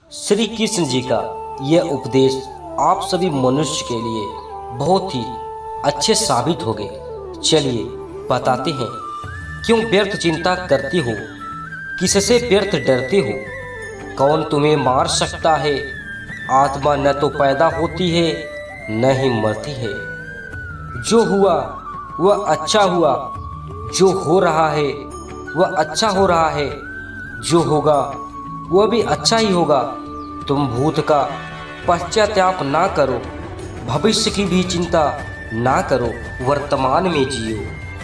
श्री कृष्ण जी का यह उपदेश आप सभी मनुष्य के लिए बहुत ही अच्छे साबित होंगे। चलिए बताते हैं, क्यों व्यर्थ चिंता करते हो, किससे व्यर्थ डरते हो, कौन तुम्हें मार सकता है। आत्मा न तो पैदा होती है न ही मरती है। जो हुआ वह अच्छा हुआ, जो हो रहा है वह अच्छा हो रहा है, जो होगा वह भी अच्छा ही होगा। तुम भूत का पश्चाताप ना करो, भविष्य की भी चिंता ना करो, वर्तमान में जियो।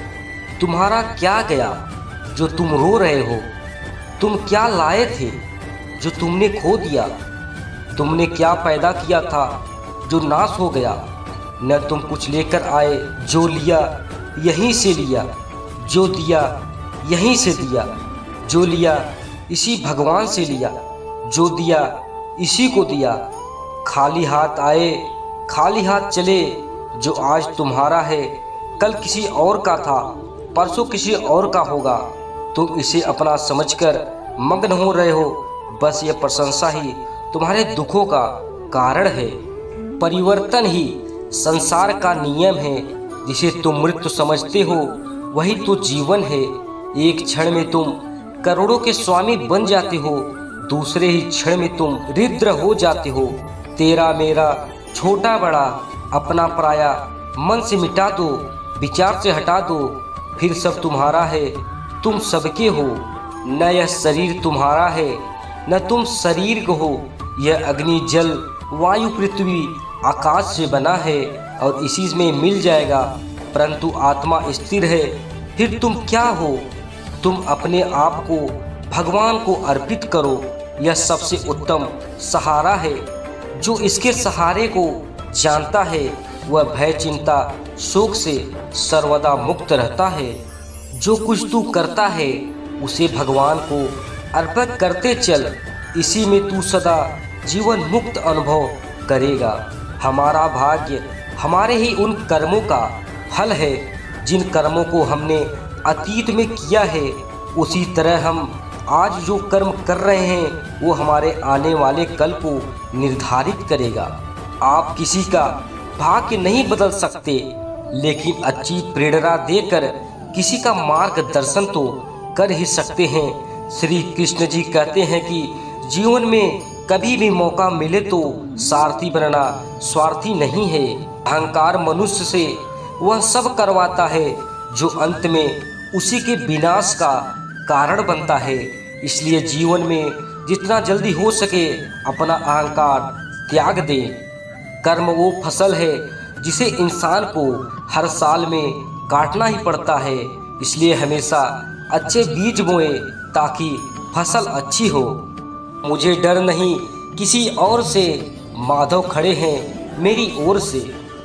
तुम्हारा क्या गया जो तुम रो रहे हो, तुम क्या लाए थे जो तुमने खो दिया, तुमने क्या पैदा किया था जो नाश हो गया। न तुम कुछ लेकर आए, जो लिया यहीं से लिया, जो दिया यहीं से दिया, जो लिया इसी भगवान से लिया, जो दिया इसी को दिया। खाली हाथ आए खाली हाथ चले, जो आज तुम्हारा है कल किसी और का था, परसों किसी और का होगा। तुम इसे अपना समझकर मग्न हो रहे हो, बस यह प्रशंसा ही तुम्हारे दुखों का कारण है। परिवर्तन ही संसार का नियम है, जिसे तुम मृत्यु समझते हो वही तो जीवन है। एक क्षण में तुम करोड़ों के स्वामी बन जाते हो, दूसरे ही क्षण में तुम रुद्र हो जाते हो। तेरा मेरा छोटा बड़ा अपना पराया मन से मिटा दो, विचार से हटा दो, फिर सब तुम्हारा है, तुम सबके हो। न यह शरीर तुम्हारा है न तुम शरीर को हो। यह अग्नि जल वायु पृथ्वी आकाश से बना है और इसी में मिल जाएगा, परंतु आत्मा स्थिर है। फिर तुम क्या हो? तुम अपने आप को भगवान को अर्पित करो, यह सबसे उत्तम सहारा है। जो इसके सहारे को जानता है वह भय चिंता शोक से सर्वदा मुक्त रहता है। जो कुछ तू करता है उसे भगवान को अर्पित करते चल, इसी में तू सदा जीवन मुक्त अनुभव करेगा। हमारा भाग्य हमारे ही उन कर्मों का फल है, जिन कर्मों को हमने अतीत में किया है, उसी तरह हम आज जो कर्म कर रहे हैं वो हमारे आने वाले कल को निर्धारित करेगा। आप किसी का भाग्य नहीं बदल सकते, लेकिन अच्छी प्रेरणा देकर किसी का मार्गदर्शन तो कर ही सकते हैं। श्री कृष्ण जी कहते हैं कि जीवन में कभी भी मौका मिले तो सारथी बनना स्वार्थी नहीं है। अहंकार मनुष्य से वह सब करवाता है जो अंत में उसी के विनाश का कारण बनता है। इसलिए जीवन में जितना जल्दी हो सके अपना अहंकार त्याग दे। कर्म वो फसल है जिसे इंसान को हर साल में काटना ही पड़ता है, इसलिए हमेशा अच्छे बीज बोए ताकि फसल अच्छी हो। मुझे डर नहीं किसी और से, माधव खड़े हैं मेरी ओर से।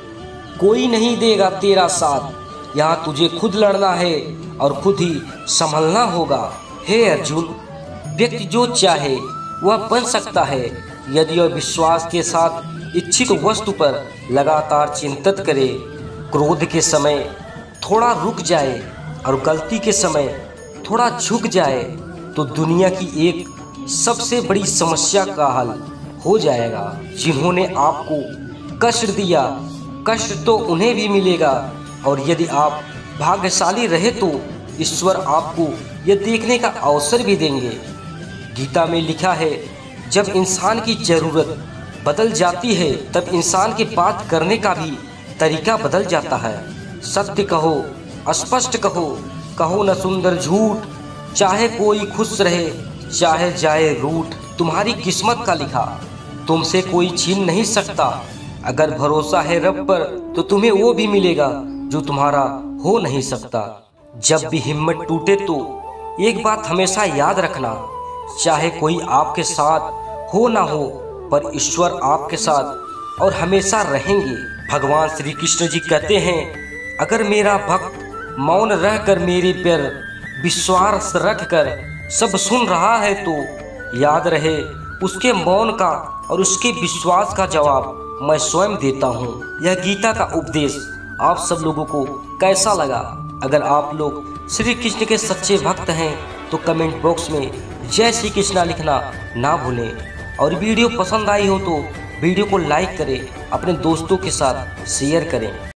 कोई नहीं देगा तेरा साथ, यहाँ तुझे खुद लड़ना है और खुद ही संभलना होगा। हे अर्जुन, व्यक्ति जो चाहे वह बन सकता है, यदि वह विश्वास के साथ इच्छित वस्तु पर लगातार चिंतित करे। क्रोध के समय थोड़ा रुक जाए और गलती के समय थोड़ा झुक जाए तो दुनिया की एक सबसे बड़ी समस्या का हल हो जाएगा। जिन्होंने आपको कष्ट दिया, कष्ट तो उन्हें भी मिलेगा, और यदि आप भाग्यशाली रहे तो ईश्वर आपको यह देखने का अवसर भी देंगे। गीता में लिखा है, जब इंसान की जरूरत बदल जाती है तब इंसान के बात करने का भी तरीका बदल जाता है। सत्य कहो, स्पष्ट कहो, कहो न सुंदर झूठ, चाहे कोई खुश रहे चाहे जाए रूठ। तुम्हारी किस्मत का लिखा तुमसे कोई छीन नहीं सकता। अगर भरोसा है रब पर तो तुम्हें वो भी मिलेगा जो तुम्हारा हो नहीं सकता। जब भी हिम्मत टूटे तो एक बात हमेशा याद रखना, चाहे कोई आपके साथ हो ना हो पर ईश्वर आपके साथ और हमेशा रहेंगे। भगवान श्री कृष्ण जी कहते हैं, अगर मेरा भक्त मौन रहकर मेरे पर विश्वास रखकर सब सुन रहा है तो याद रहे उसके मौन का और उसके विश्वास का जवाब मैं स्वयं देता हूँ। यह गीता का उपदेश आप सब लोगों को कैसा लगा? अगर आप लोग श्री कृष्ण के सच्चे भक्त हैं तो कमेंट बॉक्स में जय श्री कृष्णा लिखना ना भूलें। और वीडियो पसंद आई हो तो वीडियो को लाइक करें, अपने दोस्तों के साथ शेयर करें।